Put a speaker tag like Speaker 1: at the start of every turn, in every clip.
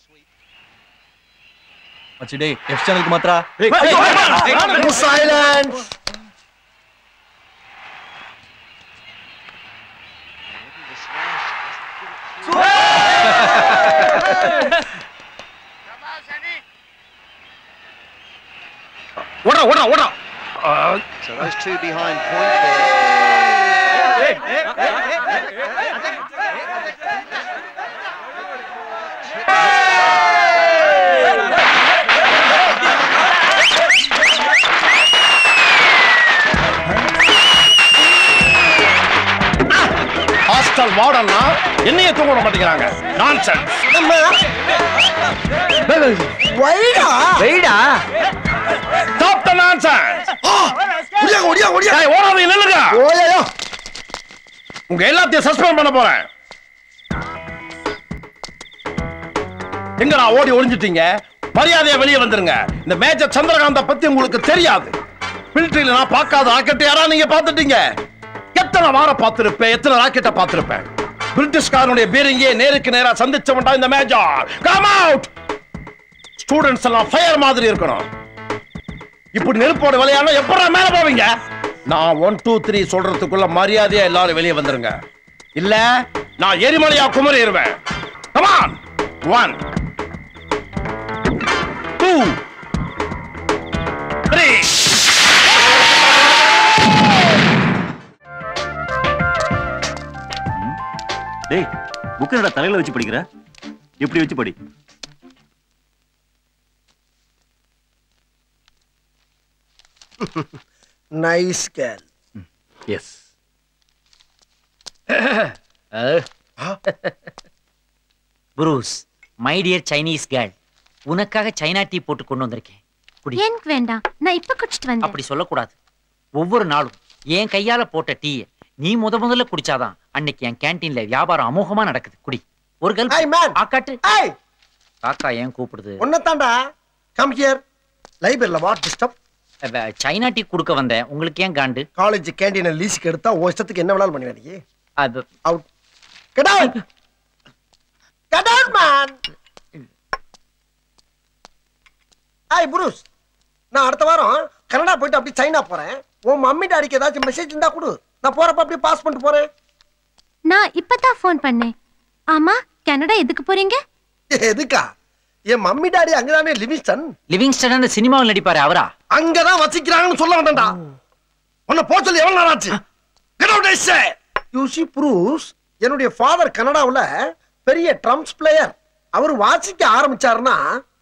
Speaker 1: மச்சி எஃப் சேனலுக்கு மாத்ரா.
Speaker 2: Silence.
Speaker 3: What?
Speaker 4: So those two behind point there.
Speaker 3: Hostel வார்டன்னா என்னைய தூங்க விட மாட்டேங்கிறாங்க. நான்சென்ஸ்.
Speaker 2: வெயிடா
Speaker 3: Stop the nonsense.
Speaker 2: ஓடியா.
Speaker 3: டேய் ஓடாதீங்க நில்லுங்க.
Speaker 2: ஓயோ.
Speaker 3: உங்க எல்லாத்தையும் சஸ்பெண்ட் பண்ண போறேன். எங்கடா ஓடி ஒளிஞ்சிட்டீங்க? மரியாதையா வெளியே வந்துருங்க. இந்த மேஜர் சந்திரகாந்த பத்தி உங்களுக்கு தெரியாது. மிலிட்டரியில நான் பார்க்காத ராக்கெட் யாரா நீங்க பார்த்துட்டீங்க? எத்தனை வாரம் பார்த்திருப்பேன், எத்தனை ராக்கெட்டை பார்த்திருப்பேன். பிரிட்டிஷ்காரனுடைய பீரங்கியை நேருக்கு நேரா சந்திச்சவன்டா இந்த மேஜர். Come out. ஸ்டூடெண்ட்ஸ் எல்லாம் ஃபயர் மாதிரி இருக்கணும். இப்படி நெருப்போட விளையாட எப்படா மேல போவீங்க? நான் 1 2 3 சொல்றதுக்குள்ள மரியாதையா எல்லாரும் வெளியே வந்துருங்க. இல்ல நான் எரிமலையா குமரிடுவேன். Come on. 1 2 3.
Speaker 1: டேய் புக் என்னடா தலையில வச்சு படிக்கிற? எப்படி வச்சு படி.
Speaker 2: Nice girl.
Speaker 1: Yes.
Speaker 5: Bruce, my dear Chinese girl, உனக்காக சைனா டீ போட்டு கொண்டு வந்திருக்கேன். குடி.
Speaker 6: எனக்கு வேண்டாம், நான் இப்ப குடிச்சிட்டு வந்தேன்.
Speaker 5: அப்படி சொல்லக்கூடாது. ஒவ்வொரு நாளும் என் கையால போட்ட டீயை நீ முதல்ல குடிச்சாதான் அன்னைக்கு என் கேன்டீன்ல வியாபாரம் அமோகமா நடக்குது. குடி. ஒரு
Speaker 2: Hey man.
Speaker 5: ஆக்காட்டு.
Speaker 2: Hey.
Speaker 5: காக்கா ஏன் கூப்பிடுது?
Speaker 2: உன்னதான்டா. Come here. லைப்ரரியில வாட் டிஸ்டர்ப்?
Speaker 5: சைனா டீ குடுக்க வந்தேன். உங்களுக்கு ஏன் காண்டு?
Speaker 2: காலேஜ் கேண்டீன் லீஸ்க்கு எடுத்தா ஓ இஷ்டத்துக்கு என்ன வேணாலும் பண்ணுவ நீ.
Speaker 5: அது
Speaker 2: out. Get out. Get out man. Hi Bruce, நான் அடுத்த வாரம் கனடா போயிட்டு அப்படியே சைனா போறேன். உன் மம்மி டாடிக்கு ஏதாச்சும் மெசேஜ் இருந்தா கொடு. நான் போறப்ப அப்படியே பாஸ் பண்ணிட்டு போறேன்.
Speaker 6: நான் இப்பதான் ஃபோன் பண்ணேன். ஆமா, கனடா எதுக்கு போறீங்க?
Speaker 2: எதுக்கா? என் மம்மி டாடி அங்கதானே லிவிங்ஸ்டன்.
Speaker 5: லிவிங்ஸ்டன் சினிமாவில் நடிப்பாரு அவரா?
Speaker 2: அங்கதான் வசிக்கிறாங்கன்னு சொல்ல வந்தேன்டா. உன்னை போக சொல்லி எவ்வளவு நாள் ஆச்சு? Get out I say. You see Bruce, என்னுடைய ஃபாதர் கனடாவுல பெரிய ட்ரம்ஸ் பிளேயர். அவர் வாசிக்க ஆரம்பிச்சாருன்னா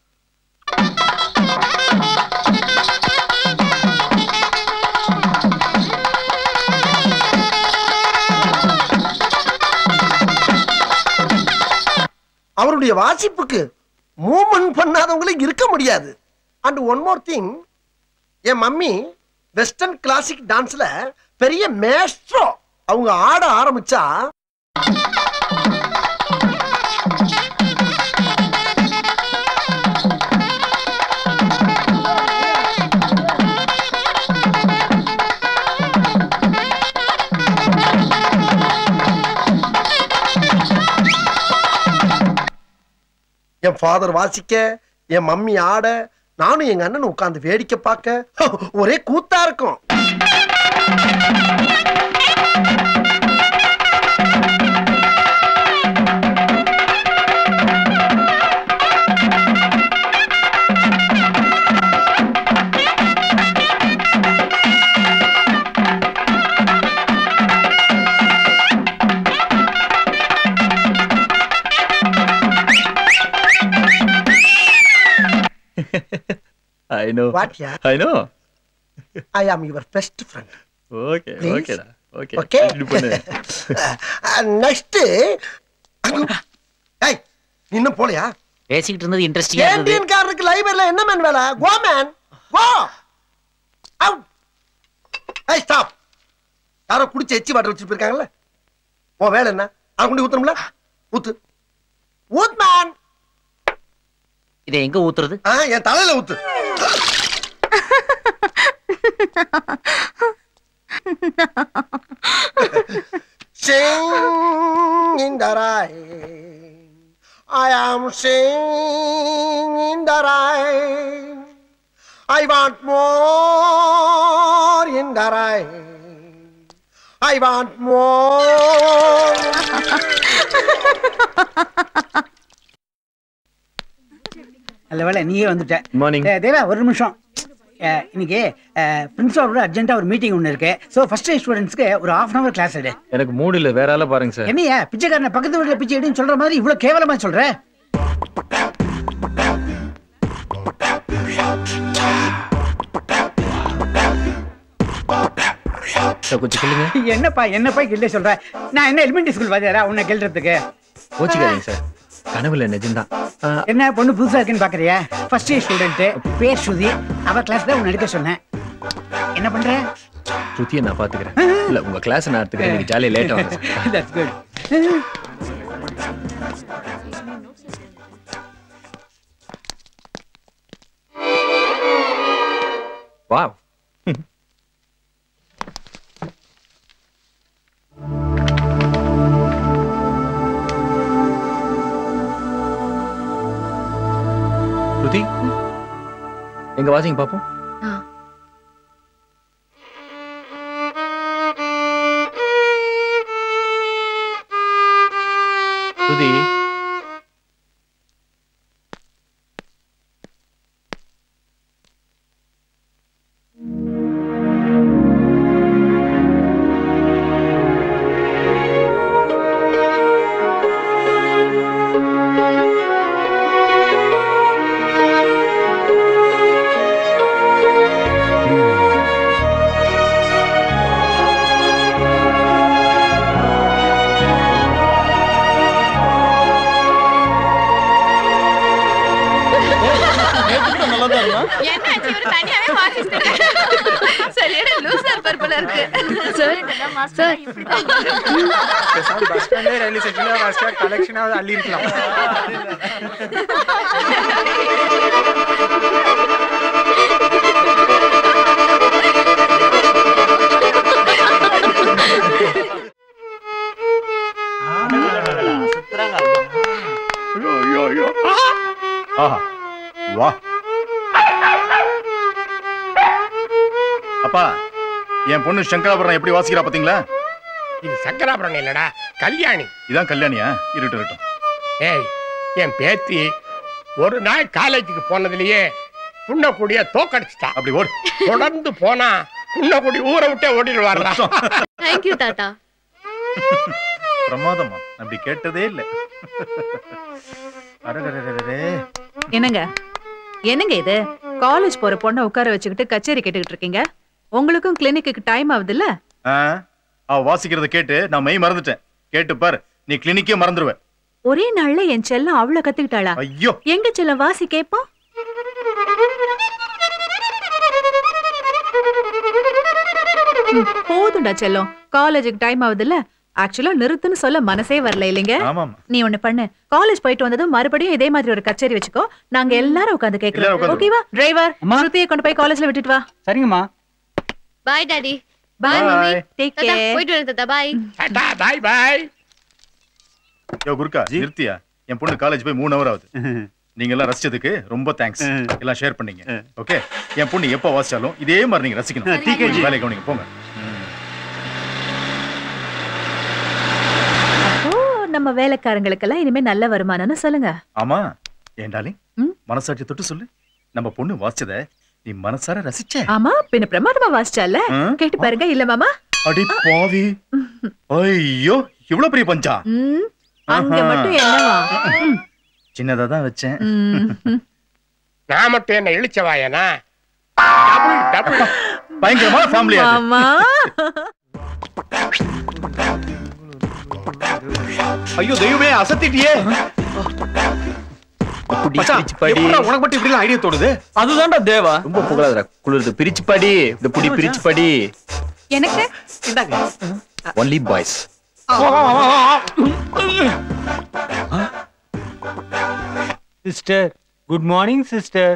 Speaker 2: அவருடைய வாசிப்புக்கு மூவ்மெண்ட் பண்ணாதவங்களுக்கு இருக்க முடியாது. அண்ட் ஒன் மோர் திங், என் மம்மி வெஸ்டர்ன் கிளாசிக் டான்ஸ்ல பெரிய மேஸ்ட்ரோ. அவங்க ஆட ஆரம்பிச்சா என் ஃபாதர் வாசிக்க, என் மம்மி ஆட, நானும் எங்க அண்ணன் உட்கார்ந்து வேடிக்கை பார்க்க ஒரே கூத்தா இருக்கும்.
Speaker 1: I know.
Speaker 2: What, yeah?
Speaker 1: I know.
Speaker 2: I am your best friend.
Speaker 1: Okay,
Speaker 2: Please?
Speaker 1: okay da. Okay.
Speaker 2: Okay?
Speaker 1: இது பண்ணு.
Speaker 2: Next, hey, நீ இன்னும் போலையா?
Speaker 5: பேசிக்கிட்டு இருந்தது இன்ட்ரெஸ்டிங்கா இருந்தது.
Speaker 2: கேண்டீன் காரருக்கு லைப்ரரியில என்ன மேன் வேலை? Go man. Go. Out. Hey, stop. யாரோ குடிச்சு எச்சி வாட்டர் வச்சிட்டு போயிருக்காங்கல்ல? உன் வேலை என்ன? அதை கொண்டு ஊத்தணும்ல? ஊத்து. ஊத் மேன்.
Speaker 5: இதை எங்க ஊத்துறது?
Speaker 2: என் தலையில ஊத்து. Sing in the rain, I am singing in the rain. I want more in the rain. I want more.
Speaker 7: நல்ல வேலை நீயே வந்துட்ட.
Speaker 8: மார்னிங்.
Speaker 7: தேவா ஒரு நிமிஷம். இன்னைக்கு பிரின்சிபாலோட அர்ஜென்ட்டா ஒரு மீட்டிங் ஒன்று இருக்கு. ஸோ ஃபர்ஸ்ட் இயர் ஸ்டூடெண்ட்ஸ்க்கு ஒரு ½ hour கிளாஸ் எடு.
Speaker 8: எனக்கு மூடு இல்லை, வேற ஆள பாருங்க சார்.
Speaker 7: என்னையா பிச்சைக்காரனை பக்கத்து வீட்டில் பிச்சை எடுன்னு சொல்ற மாதிரி இவ்வளோ கேவலமா சொல்ற?
Speaker 8: கொஞ்சம் சொல்லுங்க.
Speaker 7: என்னப்பா கில்ல சொல்ற? நான் என்ன எலிமெண்டரி ஸ்கூல் வாத்தியாரா உன்னை கில்றதுக்கு?
Speaker 8: கோச்சிக்காதீங்க சார், கனவுல நிஜம்தான்.
Speaker 7: என்ன பொண்ணு புதுசா இருக்குன்னு பாக்குறியா? ஃபர்ஸ்ட் இயர் ஸ்டூடெண்ட், பேர் ஸ்ருதி. அவ கிளாஸ் தான் உன்னை எடுக்க சொன்னேன். என்ன பண்ற?
Speaker 8: ஸ்ருதியை நான் பாத்துக்கிறேன். இல்ல உங்க கிளாஸ் நான் எடுத்துக்கிறேன். நீங்க ஜாலியா லேட் ஆகும்.
Speaker 7: That's good.
Speaker 8: வாவ். ஸ்ருதி எங்க வாசிங்க பாப்போம். ஸ்ருதி
Speaker 9: அப்பா, என் பொண்ணு சங்கராபுரம் எப்படி வாசிக்கிறா பாத்தீங்களா?
Speaker 10: இது சங்கராபுரம் இல்லடா, கல்யாணி.
Speaker 9: இதான் கல்யாணியா? இருக்கட்டும்.
Speaker 10: ஏய், என் பேத்தி ஒரு நாள் காலேஜுக்கு போனதுலயே புண்ணக்கூடிய தோக்கடிச்சிட்டா.
Speaker 9: அப்படி ஓடு.
Speaker 10: தொடர்ந்து போனா புண்ணக்குடி ஊரை விட்டே ஓடிடுவாரா?
Speaker 11: தேங்க்யூ தாத்தா.
Speaker 9: பிரமாதமா, அப்படி கேட்டதே இல்ல.
Speaker 12: என்னங்க இது? காலேஜ் போற பொண்ணை உட்கார வச்சுக்கிட்டு கச்சேரி கேட்டுக்கிட்டு இருக்கீங்க. உங்களுக்கும் கிளினிக்கு டைம் ஆகுது இல்ல?
Speaker 9: அவ வாசிக்கிறத கேட்டு நான் மெய் மறந்துட்டேன். கேட்டு பாரு, நீ கிளினிக்கே மறந்துடுவ.
Speaker 12: ஒரே நாள்ல என் செல்லம் அவ்வளவு கத்துக்கிட்டாளா?
Speaker 9: ஐயோ,
Speaker 12: எங்க செல்லம் வாசி கேப்போம். போதும்டா செல்லம், காலேஜுக்கு டைம் ஆகுது இல்ல? ஆக்சுவலா நிறுத்துன்னு சொல்ல மனசே வரல இல்லைங்க? நீ ஒண்ணு பண்ணு, காலேஜ் போயிட்டு வந்ததும் மறுபடியும் இதே மாதிரி ஒரு கச்சேரி வச்சுக்கோ. நாங்க எல்லாரும் உட்கார்ந்து கேக்குறோம். ஓகேவா? டிரைவர், ஸ்ருதியை கொண்டு போய் காலேஜ்ல விட்டுட்டு வா.
Speaker 7: சரிங்கம்மா.
Speaker 11: Bye daddy. Bye mummy.
Speaker 12: Take care.
Speaker 11: போயிட்டு வரேன் தாத்தா. Bye.
Speaker 10: Tata, bye bye.
Speaker 9: Yo குருக்கா, நிறுத்தியா? என் பொண்ணு காலேஜ் போய் 3 hour ஆகுது. நீங்க எல்லாம் ரசிச்சதுக்கு ரொம்ப தேங்க்ஸ். எல்லாம் ஷேர் பண்ணீங்க. ஓகே, என் பொண்ணு எப்ப வாசிச்சாலும் இதே மாதிரி நீங்க ரசிக்கணும். வேலைக்கு கவனிங்க, போங்க.
Speaker 12: நம்ம வேலைக்காரங்களுக்கெல்லாம் இனிமே நல்ல வருமானம்னு சொல்லுங்க.
Speaker 9: ஆமா, ஏண்டாலே மனசாட்சி தொட்டு சொல்லு, நம்ம பொண்ணு வாசிச்சத நீ மனசார ரசிச்ச?
Speaker 12: ஆமா, பின்ன பிரமாதமா வாசிச்சால. கேட்டு பாருங்க. இல்ல மாமா?
Speaker 9: அடி பாவி, ஐயோ இவ்வளவு பெரிய பஞ்சா.
Speaker 12: அங்க மட்டும் என்னவா?
Speaker 9: சின்னதா தான் வச்சேன்.
Speaker 10: நான் மட்டும் என்ன இழிச்சவாயனா? Double double.
Speaker 9: பயங்கரமான ஃபேமிலி
Speaker 12: ஆமா.
Speaker 9: ஐயோ தெய்வமே, அசத்திட்டியே.
Speaker 8: பிரிச்சு படி.
Speaker 9: உனக்கு மட்டும் இப்படி ஐடியா தோணுது?
Speaker 8: அதுதான்டா தேவா. ரொம்ப புகழாதடா, குளிருது. பிரிச்சு படி. இந்த புடி பிரிச்சு படி.
Speaker 12: எனக்கு
Speaker 7: இந்தாங்க.
Speaker 8: Only boys. Sister, good morning sister.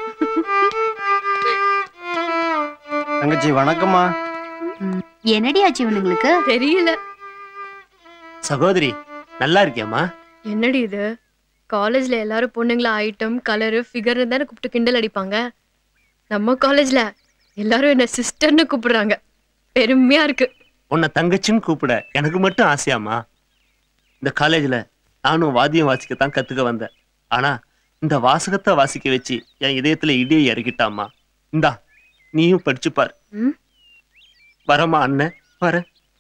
Speaker 2: தங்கச்சி வணக்கம்மா.
Speaker 11: என்னடி ஆச்சு இவனுங்களுக்கு? தெரியல.
Speaker 13: சகோதரி, நல்லா இருக்கியாமா?
Speaker 11: என்னடி இது? காலேஜ்ல எல்லாரும் பொண்ணுங்கள ஐட்டம் கலரு ஃபிகர் தானே கூப்பிட்டு கிண்டல் அடிப்பாங்க. நம்ம காலேஜ்ல எல்லாரும் என்ன சிஸ்டர்னு கூப்பிடுறாங்க. பெருமையா இருக்கு.
Speaker 13: உன்னை தங்கச்சின்னு கூப்பிட எனக்கு மட்டும் ஆசையாமா? இந்த காலேஜ்ல நானும் வாத்தியம் வாசிக்கத்தான் கத்துக்க வந்தேன். ஆனா இந்த வாசகத்தை வாசிக்க வச்சு என் இதயத்துல இடியை இறக்கிட்டாமா. இந்தா நீயும் படிச்சு பாரு. வரமா அண்ணன் வர.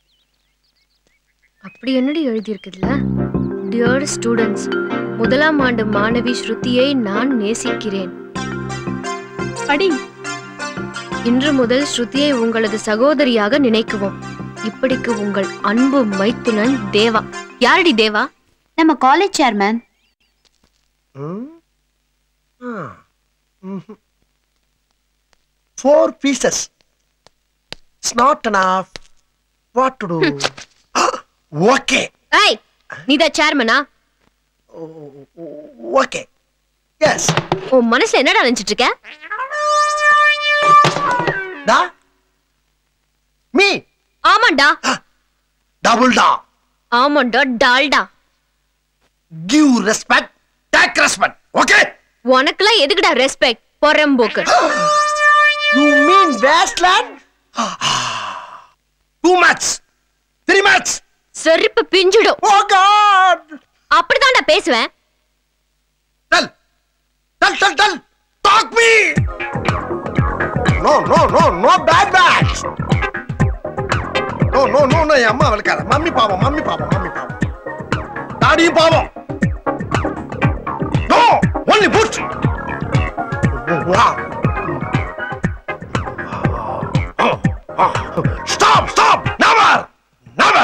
Speaker 11: அப்படி என்னடி எழுதி இருக்குதுல? டியர் ஸ்டூடெண்ட்ஸ், முதலாம் ஆண்டு மாணவி ஸ்ருதியை நான் நேசிக்கிறேன்.
Speaker 12: அடி.
Speaker 11: இன்று முதல் ஸ்ருதியை உங்களது சகோதரியாக நினைக்குவோம். இப்படிக்கு உங்கள் அன்பு மைத்துனன் தேவா. யாரடி தேவா?
Speaker 14: நம்ம college chairman.
Speaker 2: 4 pieces. It's not enough. What to do? Okay.
Speaker 11: Hey, நீதா சேர்மனா?
Speaker 2: Okay. Yes.
Speaker 11: உன் மனசுல என்னடா நினைச்சிட்டு இருக்க?
Speaker 2: டா? மீ?
Speaker 11: ஆமாண்டா.
Speaker 2: டபுள் டா.
Speaker 11: ஆமாண்டா, Dalda.
Speaker 2: Give respect, take respect. Okay?
Speaker 11: உனக்குலாம் எதுக்குடா ரெஸ்பெக்ட்? பொறம்போக்கு.
Speaker 2: You mean wasteland? Too much. 3 much.
Speaker 11: செருப்பு பிஞ்சிடும்.
Speaker 2: Oh God.
Speaker 11: அப்படிதான்டா பேசுவேன்.
Speaker 2: Tell. Talk me. No, bad. No, அம்மா வளர்க்காத. மம்மி பாவம். டாடியும் பாவம். No, only put. Wow. Stop. Never.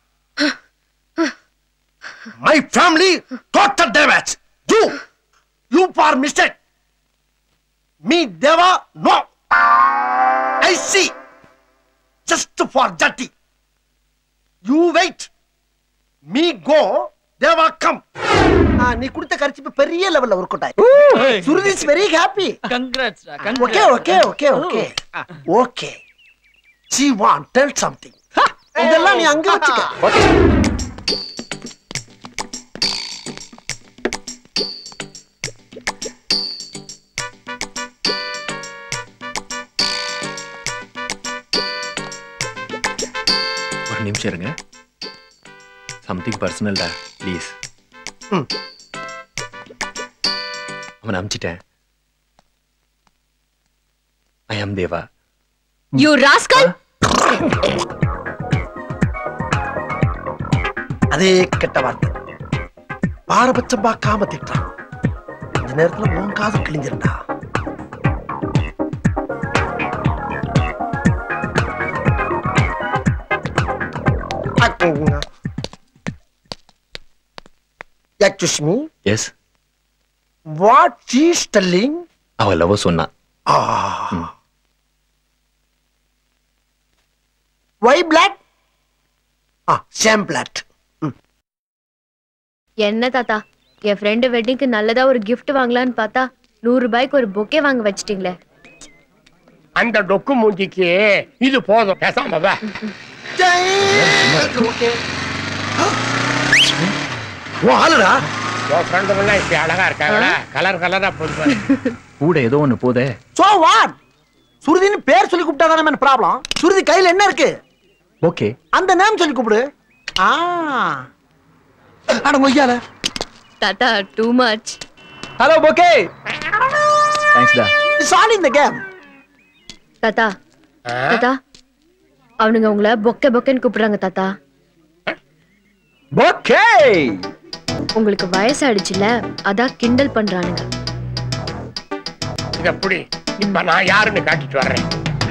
Speaker 2: My family total damage. You for mistake. Me Deva, no. I see. Just for dirty. You wait. Me go, Deva come. நீ கொடுத்த கரிச்சிப்பு பெரிய லெவல்ல work out ஆயி. Surudi is very happy.
Speaker 5: Congrats.
Speaker 2: Okay. She want tell something. இதெல்லாம் நீ அங்க வச்சுக்க.
Speaker 8: Okay. ஒரு நிமிஷம் இருங்க. சம்திங் பர்சனல்டா ப்ளீஸ். அவனை அனுப்பிச்சிட்டேன். ஐ ஆம் தேவா.
Speaker 11: You rascal.
Speaker 2: அதே கெட்ட வார்த்தை. பாரபட்சம் பார்க்காம திட்டான். இந்த நேரத்துல உன் காது கிழிஞ்சிருந்தா. Excuse me.
Speaker 8: Yes.
Speaker 2: What she is telling?
Speaker 8: அவ லவ் சொன்னா.
Speaker 2: Why blood? Same blood.
Speaker 11: என்ன தாத்தா, என் ஃப்ரெண்டு வெட்டிங்க்கு நல்லதா ஒரு gift வாங்கலான்னு பார்த்தா 100 ரூபாய்க்கு ஒரு பொக்கே வாங்க வச்சிட்டீங்களே.
Speaker 10: அந்த டொக்கு மூஞ்சிக்கு இது போதும், பேசாம வா.
Speaker 2: வாலடா.
Speaker 10: உன் ஃப்ரெண்டுலாம் இப்படி அழகா இருக்காங்களா? கலரா போடுவாங்க.
Speaker 8: கூட ஏதோ ஒண்ணு போதே.
Speaker 2: So what? சுருதின்னு பேர் சொல்லி கூப்பிட்டா தானே என்ன ப்ராப்ளம்? சுருதி கையில என்ன இருக்கு?
Speaker 8: ஓகே.
Speaker 2: அந்த நேம் சொல்லி கூப்பிடு. அட மொய்யால.
Speaker 11: தாத்தா too much.
Speaker 8: Hello bouquet. Thanks டா.
Speaker 2: It's all in the game.
Speaker 11: தாத்தா அவனுங்க உங்களை பொக்கேன்னு கூப்பிடுறாங்க தாத்தா.
Speaker 8: பொக்கே.
Speaker 11: உங்களுக்கு வயசாயிடுச்சுல, அதான் கிண்டல் பண்றானுங்க.
Speaker 10: இத புடி. இப்ப நான் யாருன்னு காட்டிட்டு வர்றேன்.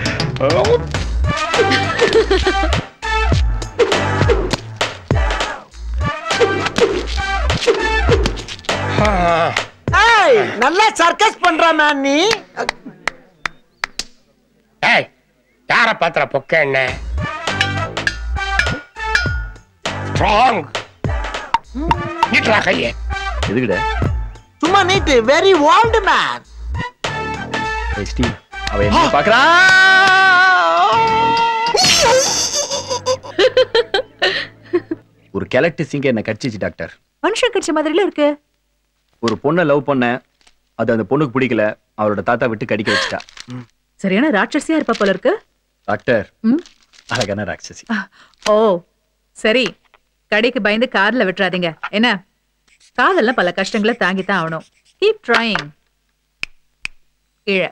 Speaker 2: ஏய், நல்லா சர்க்கஸ் பண்ற மேன் நீ.
Speaker 10: ஏய், யார பாத்திர பொக்கே என்ன? ஸ்ட்ராங். நீட்ரா கையே.
Speaker 8: எதுக்குடா?
Speaker 2: சும்மா நீட், வெரி ஓல்ட் மேன்.
Speaker 8: எஸ்டி அவ என்ன பாக்குறா? ஒரு கெலக்ட் சிங்க என்ன கடிச்சிச்சு டாக்டர்.
Speaker 12: மனுஷன் கடிச்ச மாதிரில இருக்கு.
Speaker 8: ஒரு பொண்ணை லவ் பண்ண, அது அந்த பொண்ணுக்கு பிடிக்கல, அவரோட தாத்தா விட்டு கடிக்க வச்சுட்டா.
Speaker 12: சரியான ராட்சசியா இருப்ப போல இருக்கு.
Speaker 8: டாக்டர், அழகான ராட்சசி.
Speaker 12: ஓ சரி, கடைக்கு பயந்து கார்ல விட்டுறாதீங்க என்ன. காதல்ல பல கஷ்டங்களை தாங்கித்தான் ஆகணும். Keep trying. கீழே.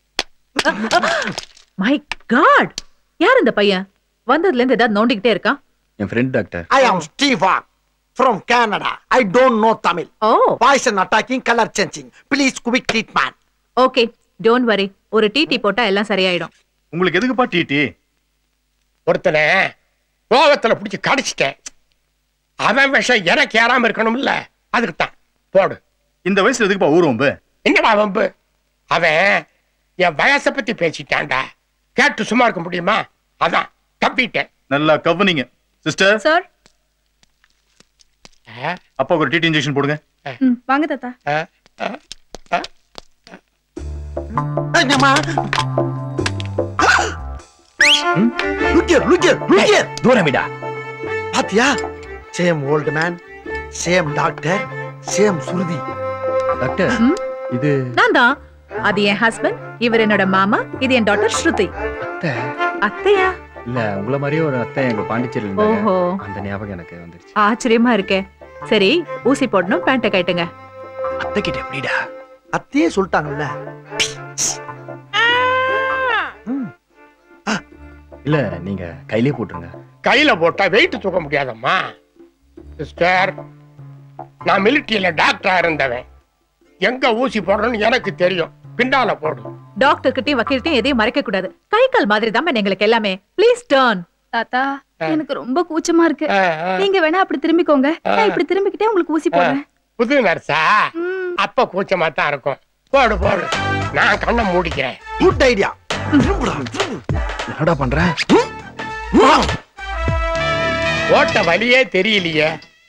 Speaker 12: மை காட், யார் இந்த பையன்? வந்ததுல இருந்து ஏதாவது நோண்டிக்கிட்டே இருக்கான்.
Speaker 8: என் friend doctor.
Speaker 2: I am Stefan from Canada. I don't know Tamil. Poison attacking, color changing. Please quick treatment.
Speaker 12: Okay, don't worry. ஒரு டிடி போட்டா எல்லாம் சரியாயிடும்.
Speaker 9: உங்களுக்கு எதுக்குப்பா டிடி?
Speaker 10: ஒருத்தனை கோவத்துல பிடிச்சி கடிச்சிட்டேன். அவன் விஷம் எனக்கு ஏறாம இருக்கணும்ல, அதுக்கு தான் போடு.
Speaker 9: இந்த வயசுல எதுக்குப்பா ஊர்வம்பு?
Speaker 10: என்னடா வம்பு? அவன் என் வயசை பத்தி பேசிட்டான்டா. கேட்டு சும்மா இருக்க முடியுமா? அதான் தப்பிட்டேன்.
Speaker 9: நல்லா கவனிங்க சிஸ்டர்.
Speaker 12: சார்,
Speaker 9: அப்பா ஒரு டிடி இன்ஜெக்ஷன் போடுங்க.
Speaker 12: வாங்க தாத்தா.
Speaker 8: தூரமிடா.
Speaker 2: பாத்தியா? Same old man, same doctor, same Shruti.
Speaker 8: Doctor, இது
Speaker 12: நான் தான். அது என் ஹஸ்பண்ட், இவர் என்னோட மாமா, இது என் டாட்டர் ஸ்ருதி. அத்தையா?
Speaker 8: இல்ல, உங்கள மாதிரியே ஒரு அத்தை எங்க பாண்டிச்சேரியில இருந்தாங்க. அந்த ஞாபகம் எனக்கு வந்துருச்சு.
Speaker 12: ஆச்சரியமா இருக்கே. சரி, ஊசி போடணும், பேண்ட கட்டுங்க.
Speaker 8: அத்தை கிட்ட எப்படிடா?
Speaker 2: அத்தையே சொல்லிட்டாங்கல்ல.
Speaker 8: இல்ல, நீங்க கையிலே போட்டுருங்க.
Speaker 10: கையில போட்டா வெயிட் தூக்க முடியாதம்மா. சிஸ்டர், நான் மிலிட்டரியில டாக்டரா இருந்தவன். எங்க ஊசி போடணும்னு எனக்கு தெரியும். பின்னால போடு.
Speaker 12: டாக்டர் கிட்டயும் வக்கீல்கிட்டயும் எதையும் மறைக்க கூடாது. கை கால் மாதிரி தான் எங்களுக்கு எல்லாமே. Please turn.
Speaker 15: தாத்தா, எனக்கு ரொம்ப கூச்சமா இருக்கு. நீங்க வேணா அப்படி திரும்பிக்கோங்க. நான் இப்படி திரும்பிக்கிட்டே உங்களுக்கு ஊசி போடுறேன்.
Speaker 10: புது நர்ஸா? அப்ப கூச்சமா தான் இருக்கும். போடு போடு, நான் கண்ணை மூடிக்கிறேன்.
Speaker 2: Good idea.
Speaker 8: என்னடா பண்ற?
Speaker 10: ஓட்ட வழியே தெரியலையே.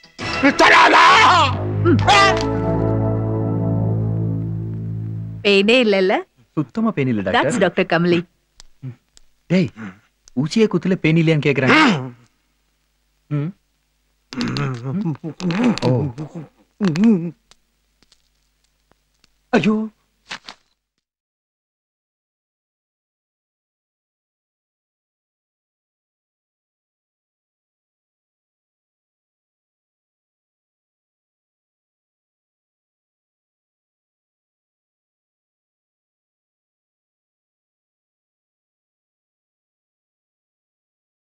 Speaker 12: பெயினே இல்லல்ல?
Speaker 8: சுத்தமா பெயின் இல்ல டாக்டர்.
Speaker 12: That's doctor Kamali.
Speaker 8: டேய், ஊசியே குத்துல பெயின் இல்லையான்னு கேக்குறாங்க.
Speaker 2: ஐயோ,